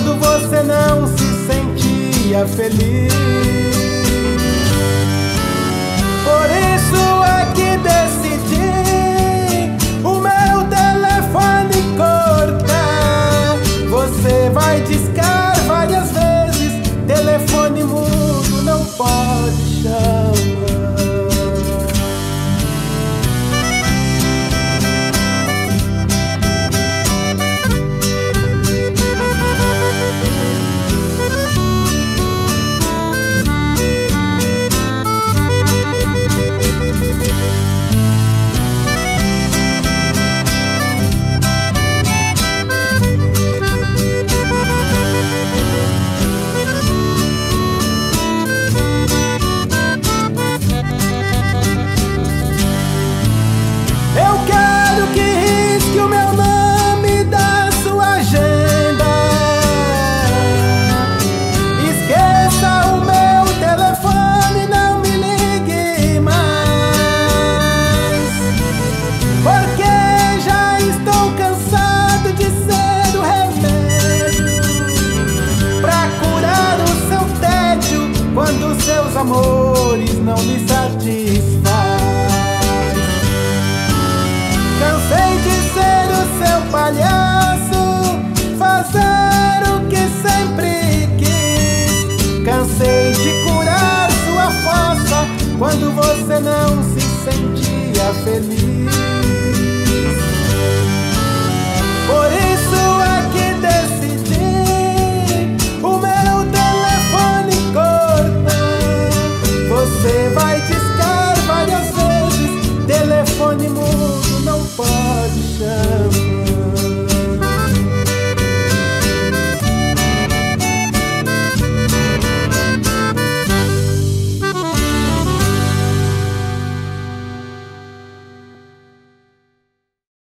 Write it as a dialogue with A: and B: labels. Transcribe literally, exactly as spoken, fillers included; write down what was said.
A: quando você não se sentia feliz. Por isso é que decidi o meu telefone cortar. Você vai discar várias vezes, telefone mudo não pode chamar. Eu quero que risque o meu nome da sua agenda. Esqueça o meu telefone, não me ligue mais, porque já estou cansado de ser o remédio pra curar o seu tédio quando seus amores não lhe satisfazem. Cansei de ser o seu palhaço, fazer o que sempre quis. Cansei de curar sua fossa quando você não se sentia feliz.